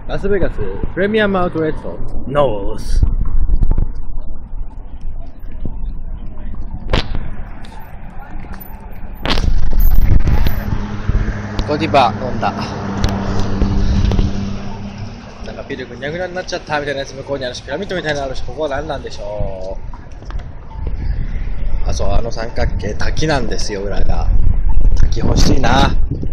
ラスベガスプレミアムアウトレットノース。ゴディバ飲んだ。なんかビルぐにゃぐにゃになっちゃったみたいなやつ向こうにあるし、ピラミッドみたいなのあるし、ここは何なんでしょう。あ、そう、あの三角形、滝なんですよ、裏が。滝欲しいな。